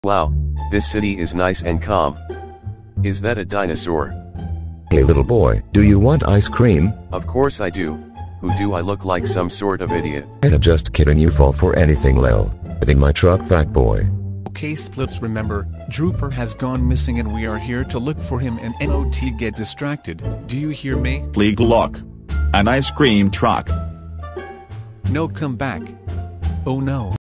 Wow, this city is nice and calm. Is that a dinosaur? Hey little boy, do you want ice cream? Of course I do. Who do I look like, some sort of idiot? Just kidding, you fall for anything, lil. Get in my truck, fat boy. Okay Splits, remember, Drooper has gone missing and we are here to look for him and not get distracted. Do you hear me? Legal lock. An ice cream truck. No, come back. Oh no.